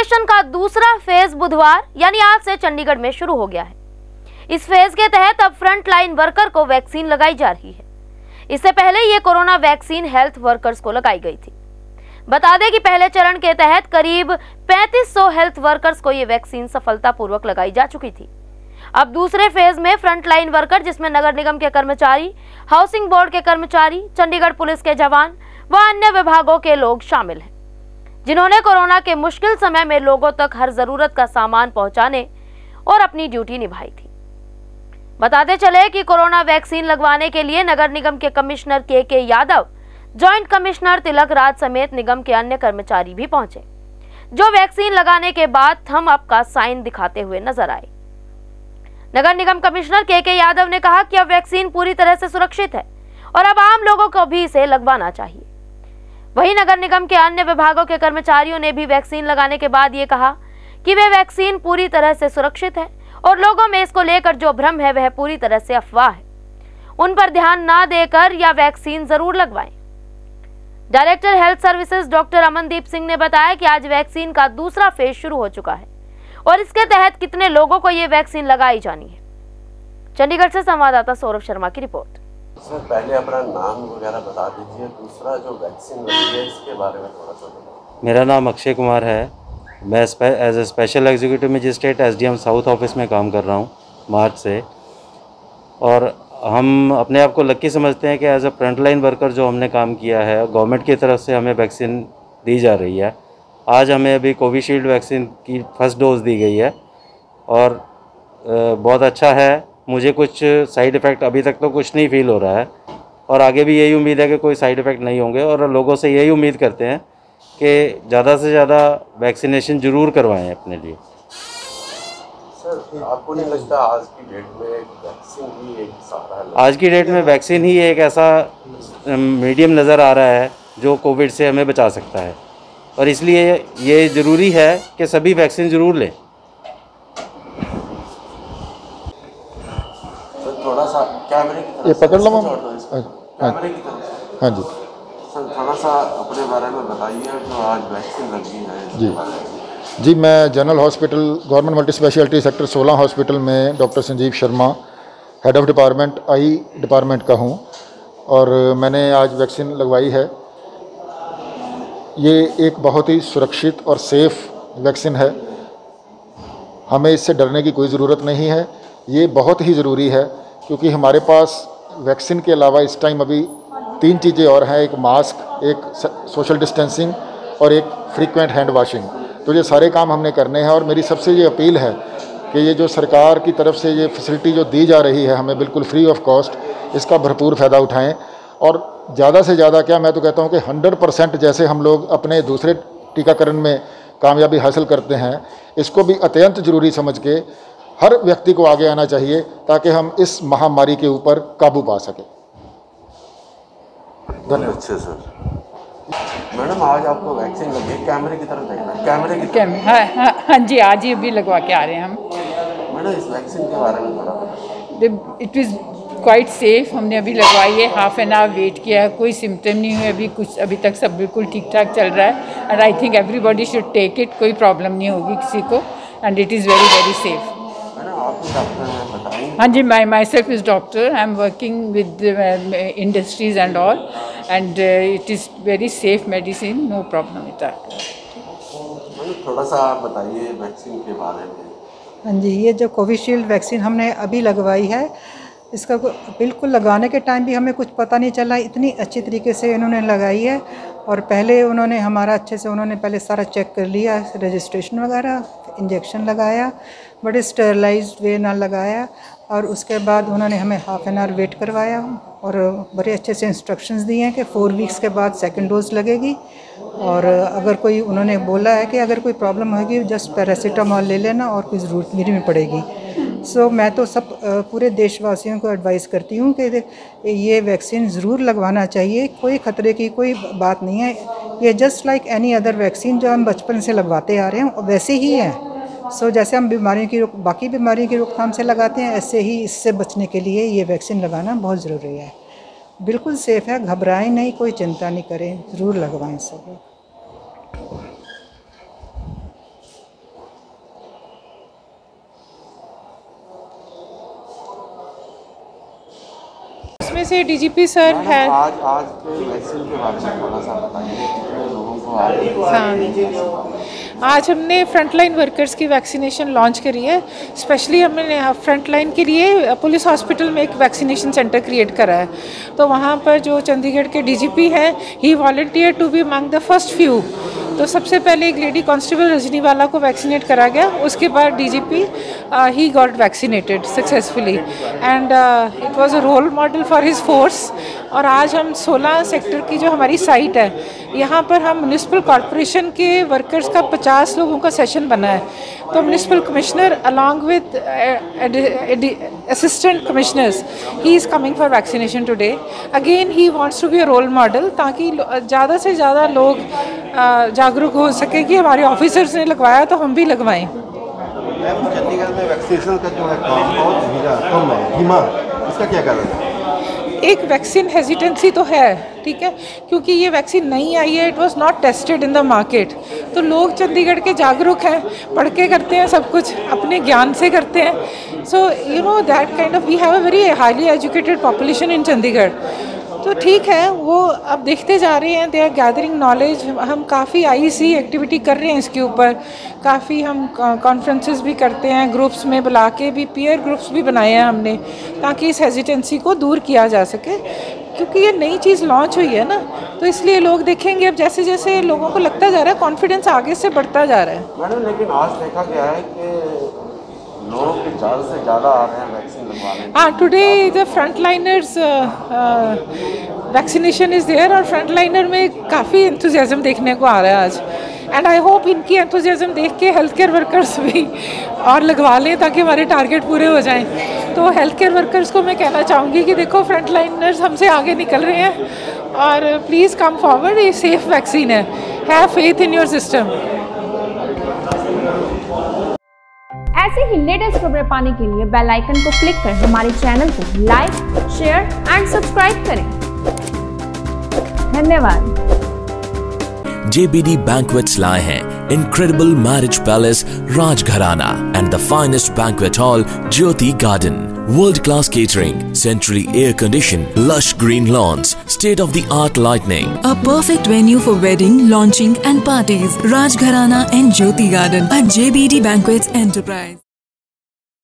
Promotion का दूसरा phase बुधवार यानी आज से चंडीगढ़ में शुरू हो गया है। इस फेज के तहत अब फ्रंट लाइन वर्कर को वैक्सीन लगाई जा रही है। इससे पहले ये कोरोना वैक्सीन हेल्थ वर्कर्स को लगाई गई थी। बता दें कि पहले चरण के तहत करीब 3500 हेल्थ वर्कर्स को ये वैक्सीन सफलतापूर्वक लगाई जा चुकी थी। अब दूसरे फेज में फ्रंट लाइन वर्कर, जिसमें नगर निगम के कर्मचारी, हाउसिंग बोर्ड के कर्मचारी, चंडीगढ़ पुलिस के जवान व अन्य विभागों के लोग शामिल हैं, जिन्होंने कोरोना के मुश्किल समय में लोगों तक हर जरूरत का सामान पहुंचाने और अपनी ड्यूटी निभाई थी। बताते चले कि कोरोना वैक्सीन लगवाने के लिए नगर निगम के commissioner K Yadav, joint commissioner Tilak Raj समेत निगम के अन्य कर्मचारी भी पहुंचे, जो वैक्सीन लगाने के बाद थम अप का साइन दिखाते हुए नजर आए। नगर निगम कमिश्नर के यादव ने कहा कि अब वैक्सीन पूरी तरह से सुरक्षित है और अब आम लोगों को भी इसे लगवाना चाहिए। वहीं नगर निगम के अन्य विभागों के कर्मचारियों ने भी वैक्सीन लगाने के बाद ये कहा कि वे वैक्सीन पूरी तरह से सुरक्षित है और लोगों में इसको लेकर जो भ्रम है वह पूरी तरह से अफवाह है। उन पर ध्यान ना देकर या वैक्सीन जरूर लगवाएं। Director health services doctor Amandeep Singh ने बताया कि आज वैक्सीन का दूसरा फेज शुरू हो चुका है और इसके तहत कितने लोगों को ये वैक्सीन लगाई जानी है। चंडीगढ़ से संवाददाता सौरभ शर्मा की रिपोर्ट। सर, पहले अपना नाम वगैरह बता दीजिए, दूसरा जो वैक्सीन लगी है इसके बारे में थोड़ा सा बताइए। मेरा नाम अक्षय कुमार है। मैं as a special executive magistrate SDM south office में काम कर रहा हूँ मार्च से, और हम अपने आप को लकी समझते हैं कि as a front line worker जो हमने काम किया है, गवर्नमेंट की तरफ से हमें वैक्सीन दी जा रही है। आज हमें अभी कोविशील्ड वैक्सीन की फर्स्ट डोज दी गई है और बहुत अच्छा है। मुझे कुछ साइड इफ़ेक्ट अभी तक तो कुछ नहीं फील हो रहा है और आगे भी यही उम्मीद है कि कोई साइड इफ़ेक्ट नहीं होंगे, और लोगों से यही उम्मीद करते हैं कि ज़्यादा से ज़्यादा वैक्सीनेशन ज़रूर करवाएं अपने लिए। सर, आपको नहीं लगता आज की डेट में वैक्सीन ही एक सहारा है? आज की डेट में वैक्सीन ही एक ऐसा मीडियम नज़र आ रहा है जो कोविड से हमें बचा सकता है, और इसलिए ये ज़रूरी है कि सभी वैक्सीन ज़रूर लें। थोड़ा सा कैमरे की तरफ ये पकड़ लो। कैमरे की तरफ। हाँ जी सर, थोड़ा सा अपने बारे में बताइए जो आज वैक्सीन लगी है। जी, मैं general hospital government multi speciality sector 16 hospital में doctor Sanjeev Sharma, head of department eye department का हूँ, और मैंने आज वैक्सीन लगवाई है। ये एक बहुत ही सुरक्षित और सेफ़ वैक्सीन है। हमें इससे डरने की कोई ज़रूरत नहीं है। ये बहुत ही ज़रूरी है क्योंकि हमारे पास वैक्सीन के अलावा इस टाइम अभी 3 चीज़ें और हैं, एक मास्क, एक सोशल डिस्टेंसिंग और एक फ्रीक्वेंट हैंड वाशिंग। तो ये सारे काम हमने करने हैं, और मेरी सबसे ये अपील है कि ये जो सरकार की तरफ से ये फैसिलिटी जो दी जा रही है हमें बिल्कुल फ्री ऑफ कॉस्ट, इसका भरपूर फ़ायदा उठाएं। और ज़्यादा से ज़्यादा क्या, मैं तो कहता हूँ कि 100% जैसे हम लोग अपने दूसरे टीकाकरण में कामयाबी हासिल करते हैं, इसको भी अत्यंत ज़रूरी समझ के हर व्यक्ति को आगे आना चाहिए ताकि हम इस महामारी के ऊपर काबू पा सकें। धन्यवाद। अच्छे सर। मैडम, आज आपको वैक्सीन लगी है, कैमरे की तरफ देखना। कैमरे की हाँ जी, आज ही अभी लगवा के आ रहे हैं हम। मैडम, इस वैक्सीन के बारे में थोड़ा बताइए। It is quite safe. हमने अभी लगवाई है, हाफ एन आवर वेट किया है, कोई सिम्टम नहीं हुए अभी, कुछ अभी तक सब बिल्कुल ठीक ठाक चल रहा है। And I think everybody should take it, कोई प्रॉब्लम नहीं होगी किसी को, and it is very very safe. हाँ जी, my self is doctor. I am working with industries and all, and it is very safe medicine, no problem with that. थोड़ा सा आप बताइए वैक्सीन के बारे में। हाँ जी, ये जो कोविशील्ड वैक्सीन हमने अभी लगवाई है, इसका बिल्कुल लगाने के टाइम भी हमें कुछ पता नहीं चला, इतनी अच्छी तरीके से इन्होंने लगाई है। और पहले उन्होंने हमारा अच्छे से उन्होंने पहले सारा चेक कर लिया, रजिस्ट्रेशन वगैरह, इंजेक्शन लगाया, बड़े स्टरलाइज्ड वे ना लगाया, और उसके बाद उन्होंने हमें हाफ एन आवर वेट करवाया और बड़े अच्छे से इंस्ट्रक्शंस दिए हैं कि 4 वीक्स के बाद सेकंड डोज लगेगी। और अगर कोई, उन्होंने बोला है कि अगर कोई प्रॉब्लम होगी जस्ट पैरासीटामॉल ले लेना और कोई ज़रूरत नहीं पड़ेगी। सो मैं तो सब पूरे देशवासियों को एडवाइस करती हूँ कि ये वैक्सीन ज़रूर लगवाना चाहिए। कोई ख़तरे की कोई बात नहीं है, ये just like any other vaccine जो हम बचपन से लगवाते आ रहे हैं वैसे ही है। सो जैसे हम बीमारियों की बाकी बीमारियों की रोकथाम से लगाते हैं, ऐसे ही इससे बचने के लिए ये वैक्सीन लगाना बहुत ज़रूरी है। बिल्कुल सेफ़ है, घबराएं नहीं, कोई चिंता नहीं करें, ज़रूर लगवाएं सब। में से डीजीपी सर है। आज के वैक्सीन के बारे में थोड़ा सा बताइए लोगों को। हाँ, आज हमने फ्रंटलाइन वर्कर्स की वैक्सीनेशन लॉन्च करी है। स्पेशली हमने फ्रंटलाइन के लिए पुलिस हॉस्पिटल में एक वैक्सीनेशन सेंटर क्रिएट करा है। तो वहाँ पर जो चंडीगढ़ के डीजीपी हैं, he volunteer to be among the first few. तो सबसे पहले एक लेडी कांस्टेबल रजनीवाला को वैक्सीनेट करा गया, उसके बाद DGP he got vaccinated successfully and it was a role model for his force. और आज हम 16 सेक्टर की जो हमारी साइट है, यहाँ पर हम म्यूनिसिपल कॉरपोरेशन के वर्कर्स का 50 लोगों का सेशन बना है। तो municipal commissioner along with assistant commissioners, he is coming for vaccination today. Again he wants to be a role model, ताकि ज़्यादा से ज़्यादा लोग जागरूक हो सके कि हमारे ऑफिसर्स ने लगवाया तो हम भी लगवाएं। चंडीगढ़ में वैक्सीनेशन का जो है बहुत कम है, धीमा, इसका क्या कारण है? एक वैक्सीन हेजिटेंसी तो है, ठीक है, क्योंकि ये वैक्सीन नहीं आई है, it was not tested in the market. तो लोग चंडीगढ़ के जागरूक हैं, पढ़ के करते हैं, सब कुछ अपने ज्ञान से करते हैं। So you know that kind of we have a very highly educated population in Chandigarh. तो ठीक है, वो अब देखते जा रहे हैं, दे आर गैदरिंग नॉलेज। हम काफ़ी आईसी एक्टिविटी कर रहे हैं इसके ऊपर, काफ़ी हम कॉन्फ्रेंसेस भी करते हैं, ग्रुप्स में बुला के भी, पीयर ग्रुप्स भी बनाए हैं हमने, ताकि इस हेजिटेंसी को दूर किया जा सके। क्योंकि ये नई चीज़ लॉन्च हुई है ना, तो इसलिए लोग देखेंगे। अब जैसे जैसे लोगों को लगता जा रहा है, कॉन्फिडेंस आगे से बढ़ता जा रहा है। मैडम, लेकिन आज देखा गया है कि लोग ज़्यादा से ज़्यादा आ रहे हैं वैक्सीन लगवाने। हाँ, today the frontliners vaccination is there, और फ्रंटलाइनर में काफ़ी एंथुसियाज्म देखने को आ रहा है आज। एंड आई होप इनकी एंथुसियाज्म देख के हेल्थ केयर वर्कर्स भी और लगवा लें, ताकि हमारे टारगेट पूरे हो जाएं। तो हेल्थ केयर वर्कर्स को मैं कहना चाहूँगी कि देखो, फ्रंटलाइनर्स हमसे आगे निकल रहे हैं, और प्लीज़ कम फॉरवर्ड। ये सेफ वैक्सीन है, have faith in your system. ऐसे ही लेटेस्ट खबरें पाने के लिए बेल आइकन को क्लिक कर हमारे चैनल को लाइक, शेयर एंड सब्सक्राइब करें। धन्यवाद। JBD Banquets लाए हैं incredible marriage palace Rajgharana and the finest banquet hall Jyoti Garden. World-class catering, centrally air-conditioned, lush green lawns, state-of-the-art lighting. A perfect venue for wedding, launching and parties. Rajgharana and Jyoti Garden at JBD Banquets Enterprise.